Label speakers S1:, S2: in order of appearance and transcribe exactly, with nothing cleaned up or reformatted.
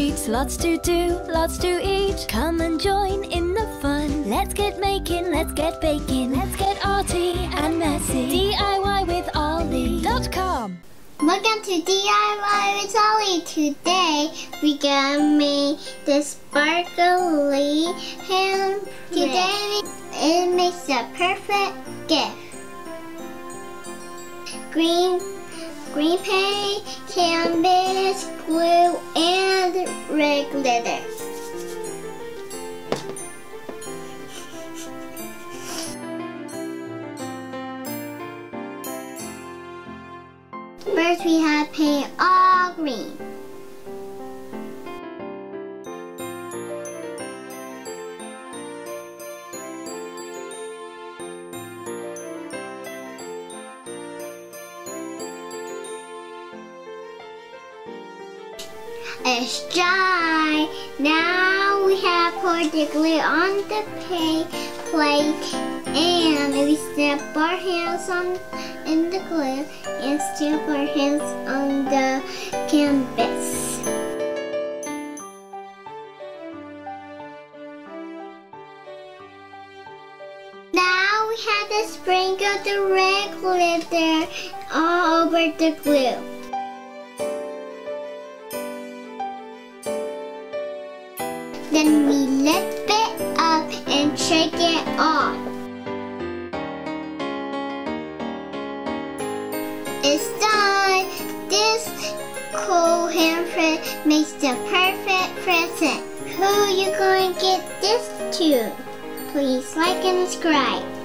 S1: treats, lots to do, lots to eat. Come and join in the fun. Let's get making, let's get baking, let's get arty and messy. D I Y with Ollie dot com.
S2: Welcome to D I Y with Ollie. Today we gonna make the sparkly handprint. Today it makes the perfect gift. Green, green paint, canvas, glue, and red glitter. First we have paint all green. It's dry. Now we have poured the glue on the paint plate, and we snap our hands on in the glue and stamp our hands on the canvas. Now we have to sprinkle the red glitter all over the glue. Then we lift it up and shake it off. It's done! This cool handprint makes the perfect present. Who you going to get this to? Please like and subscribe.